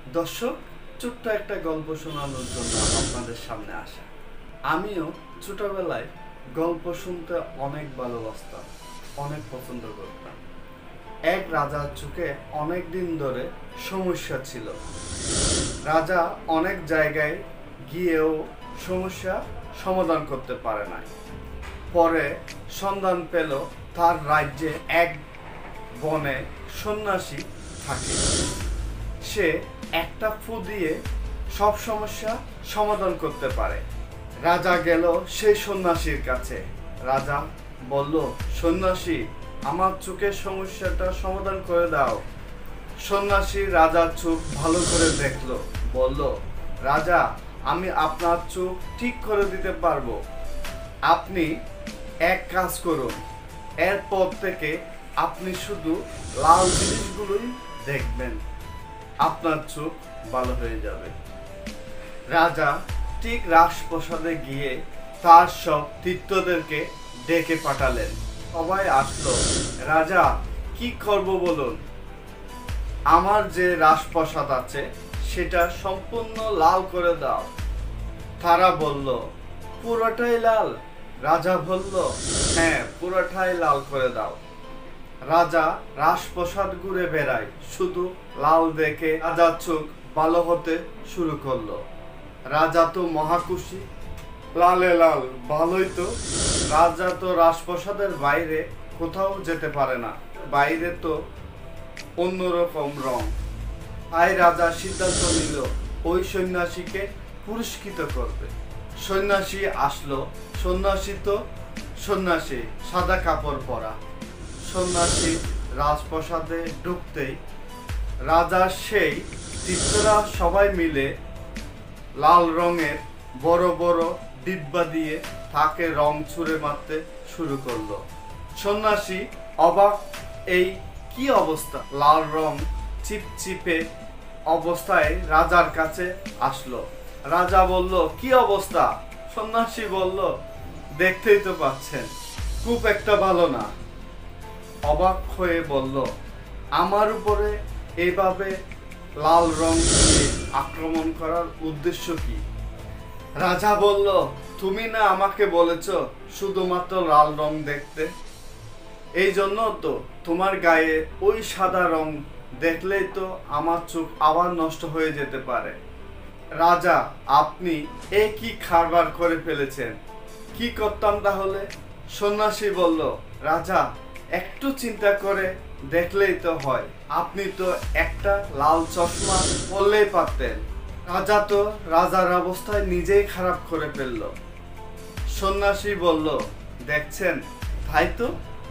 দর্শক, ছোট্ট একটা গল্প শোনানোর জন্য আপনাদের সামনে আসা। আমিও ছোটবেলায় গল্প শুনতে অনেক ভালোবাসতাম, অনেক পছন্দ করতাম। এক রাজার চোখে অনেক দিন ধরে সমস্যা ছিল। রাজা অনেক জায়গায় গিয়েও সমস্যা সমাধান করতে পারে না। পরে সন্ধান পেল তার রাজ্যে এক বনে সন্ন্যাসী থাকে। সে একটা ফু দিয়ে সব সমস্যা সমাধান করতে পারে। রাজা গেল সেই সন্ন্যাসীর কাছে। রাজা বলল, সন্ন্যাসী, আমার চোখের সমস্যাটা সমাধান করে দাও। সন্ন্যাসী রাজার চোখ ভালো করে দেখলো, বলল, রাজা, আমি আপনার চোখ ঠিক করে দিতে পারবো। আপনি এক কাজ করুন, এরপর থেকে আপনি শুধু লাল জিনিসগুলোই দেখবেন, আপনার চোখ ভালো হয়ে যাবে। রাজা ঠিক রাজপ্রাসাদে গিয়ে তার সব তীর্থদেরকে ডেকে পাঠালেন। সবাই আসলো। রাজা, কি করব বলুন? আমার যে রাজপ্রাসাদ আছে সেটা সম্পূর্ণ লাল করে দাও। তারা বলল, পুরোটাই লাল? রাজা বলল, হ্যাঁ, পুরোটাই লাল করে দাও। রাজা রাজপ্রাসাদ ঘুরে বেড়ায়, শুধু লাল দেখে রাজার চোখ ভালো হতে শুরু করলো। রাজা তো মহাখুশি, লালে লাল, ভালোই তো। রাজা তো রাজপ্রাসাদের বাইরে কোথাও যেতে পারে না, বাইরে তো অন্যরকম রং। তাই রাজা সিদ্ধান্ত নিল ওই সন্ন্যাসীকে পুরস্কৃত করবে। সন্ন্যাসী আসলো। সন্ন্যাসী সাদা কাপড় পরা। সন্ন্যাসী রাজপ্রাসাদে ঢুকতেই রাজার সেই তীর্থরা সবাই মিলে লাল রঙের বড় বড় ডিব্বা দিয়ে তাকে রং ছুঁড়ে মারতে শুরু করলো। সন্ন্যাসী অবাক, এই কি অবস্থা? লাল রং চিপচিপে অবস্থায় রাজার কাছে আসলো। রাজা বলল, কি অবস্থা? সন্ন্যাসী বলল, দেখতেই তো পাচ্ছেন, খুব একটা ভালো না। অবাক হয়ে বলল, আমার উপরে এভাবে লাল রং দিয়ে আক্রমণ করার উদ্দেশ্য কি? রাজা বলল, তুমি না আমাকে বলেছ শুধুমাত্র লাল রং দেখতে? এই জন্য তো তোমার গায়ে ওই সাদা রং দেখলেই তো আমার চোখ আবার নষ্ট হয়ে যেতে পারে। রাজা, আপনি এ কি খারবার করে ফেলেছেন? কি করতাম তাহলে? সন্ন্যাসী বলল, রাজা, একটু চিন্তা করে দেখলেই তো হয়, আপনি তো একটা লাল চশমা পরলেই পারতেন। রাজা তো রাজার অবস্থায় নিজেই খারাপ করে ফেলল। সন্ন্যাসী বলল, দেখছেন, তাই তো,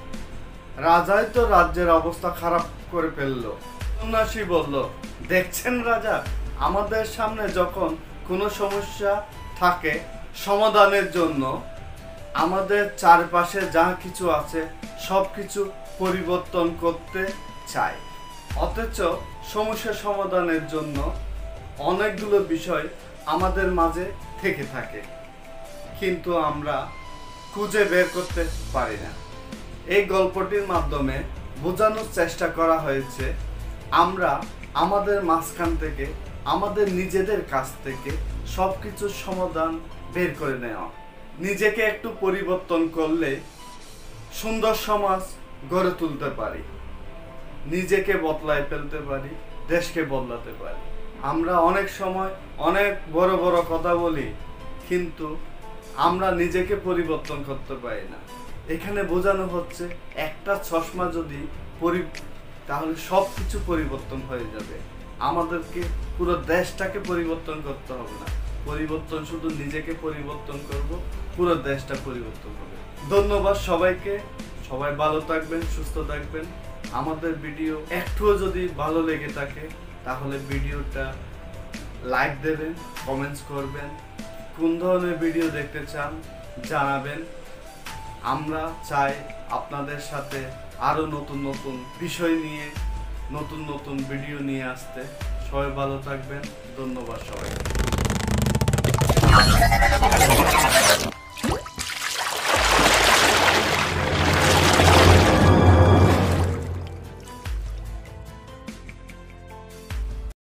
রাজাই তো রাজ্যের অবস্থা খারাপ করে ফেলল। সন্ন্যাসী বলল, দেখছেন রাজা, আমাদের সামনে যখন কোনো সমস্যা থাকে সমাধানের জন্য আমাদের চারপাশে যা কিছু আছে সব কিছু পরিবর্তন করতে চায়, অথচ সমস্যা সমাধানের জন্য অনেকগুলো বিষয় আমাদের মাঝে থেকে থাকে, কিন্তু আমরা খুঁজে বের করতে পারি না। এই গল্পটির মাধ্যমে বোঝানোর চেষ্টা করা হয়েছে আমরা আমাদের মাঝখান থেকে, আমাদের নিজেদের কাছ থেকে সব কিছুর সমাধান বের করে নেওয়া। নিজেকে একটু পরিবর্তন করলে সুন্দর সমাজ গড়ে তুলতে পারি, নিজেকে বদলায় ফেলতে পারি, দেশকে বদলাতে পারি। আমরা অনেক সময় অনেক বড় বড় কথা বলি, কিন্তু আমরা নিজেকে পরিবর্তন করতে পারি না। এখানে বোঝানো হচ্ছে একটা চশমা যদি তাহলে সব কিছু পরিবর্তন হয়ে যাবে। আমাদেরকে পুরো দেশটাকে পরিবর্তন করতে হবে না, পরিবর্তন শুধু নিজেকে পরিবর্তন করব, পুরো দেশটা পরিবর্তন হবে। ধন্যবাদ সবাইকে। সবাই ভালো থাকবেন, সুস্থ থাকবেন। আমাদের ভিডিও একটুও যদি ভালো লেগে থাকে তাহলে ভিডিওটা লাইক দেবেন, কমেন্টস করবেন, কোন ধরনের ভিডিও দেখতে চান জানাবেন। আমরা চাই আপনাদের সাথে আরো নতুন নতুন বিষয় নিয়ে নতুন নতুন ভিডিও নিয়ে আসতে। সবাই ভালো থাকবেন। ধন্যবাদ সবাইকে।